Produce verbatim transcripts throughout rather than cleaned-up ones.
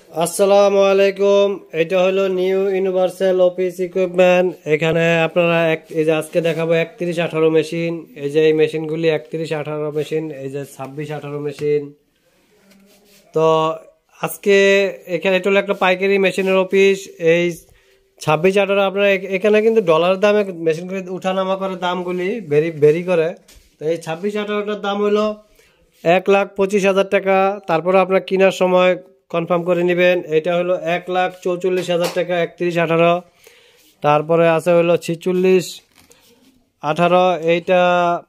আসসালামু আলাইকুম। এটা হলো নিউ ইউনিভার্সাল অফিস ইকুইপমেন্ট। এখানে আপনারা এক এই যে আজকে দেখাবো একত্রিশ আঠারো মেশিন। এই যে এই মেশিনগুলি একত্রিশ আঠারো মেশিন, এই যে ছাব্বিশ আঠারো মেশিন। তো আজকে এখানে এটা হলো একটা পাইকারি মেশিনের অফিস। এই ছাব্বিশ আঠারো আপনারা এখানে কিন্তু ডলার দামে মেশিনগুলি উঠানামা করে, দামগুলি ভেরি ভেরি করে। তো এই ছাব্বিশ আঠারোটার দাম হলো এক লাখ পঁচিশ হাজার টাকা। তারপরে আপনার কেনার সময় কনফার্ম করে নেবেন। এটা হলো এক লাখ চৌচল্লিশ হাজার টাকা একত্রিশ আঠারো। তারপরে আছে হলো ছিচল্লিশ আঠারো, এইটা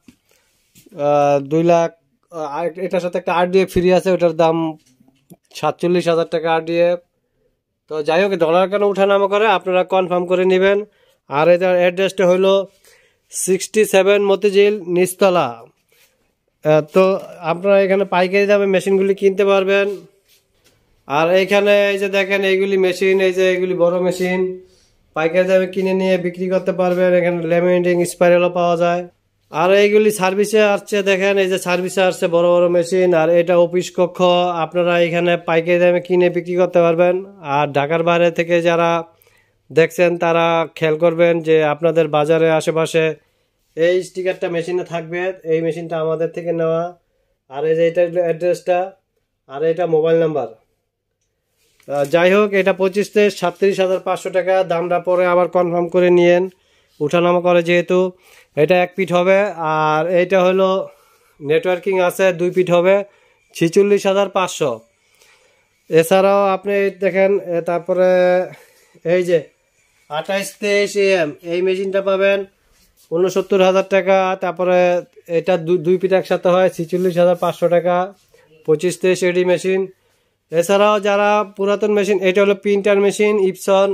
দুই লাখ। এটার সাথে একটা আরডিএফ ফ্রি আছে, ওটার দাম সাতচল্লিশ হাজার টাকা আরডিএফ। তো যাই হোক, ডলার কেন উঠানামা করে আপনারা কনফার্ম করে নেবেন। আর এটার অ্যাড্রেসটা হলো সিক্সটি সেভেন মতিঝিল নিচতলা। তো আপনারা এখানে পাইকারি দামে মেশিনগুলি কিনতে পারবেন। আর এইখানে এই যে দেখেন এইগুলি মেশিন, এই যে এইগুলি বড় মেশিন, পাইকারি দামে কিনে নিয়ে বিক্রি করতে পারবেন। এখানে ল্যামিনেটিং স্পাইরালও পাওয়া যায়। আর এইগুলি সার্ভিসে আসছে, দেখেন এই যে সার্ভিসে আসছে বড় বড় মেশিন। আর এটা অফিস কক্ষ, আপনারা এখানে পাইকারি দামে কিনে বিক্রি করতে পারবেন। আর ঢাকার বাইরে থেকে যারা দেখছেন তারা খেয়াল করবেন যে আপনাদের বাজারে আশেপাশে এই স্টিকারটা মেশিনে থাকবে, এই মেশিনটা আমাদের থেকে নেওয়া। আর এই যে এটা অ্যাড্রেসটা, আর এটা মোবাইল নাম্বার। যাই হোক, এটা পঁচিশ থেকে সাতত্রিশ হাজার পাঁচশো টাকা। দামটা পরে আবার কনফার্ম করে নিয়েন, উঠানামা করে যেহেতু। এটা এক ফিট হবে। আর এইটা হলো নেটওয়ার্কিং আছে, দুই ফিট হবে, ছিচল্লিশ হাজার পাঁচশো। এছাড়াও আপনি দেখেন, তারপরে এই যে আঠাইশ তেইশ এম এই মেশিনটা পাবেন উনসত্তর হাজার টাকা। তারপরে এটা দুই ফিট একসাথে হয়, ছিচল্লিশ হাজার পাঁচশো টাকা, পঁচিশ তেইশ এডি মেশিন। এছাড়াও যারা পুরাতন মেশিন, এটা হলো প্রিন্টার মেশিন ইপসন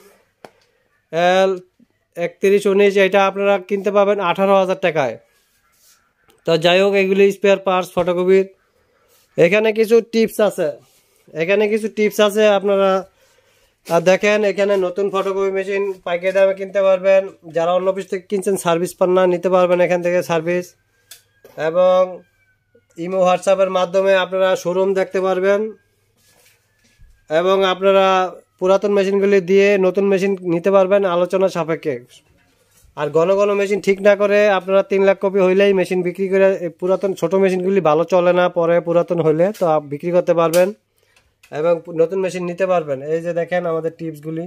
এল একত্রিশ উনিশ, এটা আপনারা কিনতে পাবেন আঠারো হাজার টাকায়। তো যাই হোক, এগুলি স্পেয়ার পার্টস ফটোকপির। এখানে কিছু টিপস আছে, এখানে কিছু টিপস আছে আপনারা দেখেন। এখানে নতুন ফটোকপি মেশিন পাইকারি দামে কিনতে পারবেন। যারা অন্য অফিস থেকে কিনছেন সার্ভিস পান না, নিতে পারবেন এখান থেকে সার্ভিস। এবং ইমো হোয়াটসঅ্যাপের মাধ্যমে আপনারা শোরুম দেখতে পারবেন। এবং আপনারা পুরাতন মেশিনগুলি দিয়ে নতুন মেশিন নিতে পারবেন আলোচনা সাপেক্ষে। আর ঘন ঘন মেশিন ঠিক না করে আপনারা তিন লাখ কপি হইলেই মেশিন বিক্রি করে, পুরাতন ছোট মেশিনগুলি ভালো চলে না, পরে পুরাতন হইলে তো বিক্রি করতে পারবেন এবং নতুন মেশিন নিতে পারবেন। এই যে দেখেন আমাদের টিপসগুলি।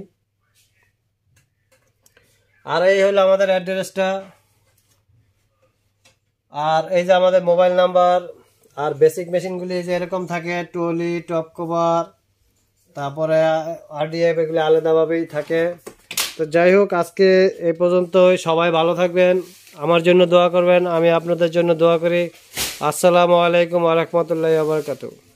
আর এই হলো আমাদের অ্যাড্রেসটা। আর এই যে আমাদের মোবাইল নাম্বার। আর বেসিক মেশিনগুলি যে এরকম থাকে, টলি, টপ কভার, তারপরে আরডিএফ, এগুলি আলাদাভাবেই থাকে। তো যাই হোক, আজকে এই পর্যন্তই। সবাই ভালো থাকবেন, আমার জন্য দোয়া করবেন, আমি আপনাদের জন্য দোয়া করি। আসসালামু আলাইকুম ওয়া রাহমাতুল্লাহি ওয়া বারাকাতুহু।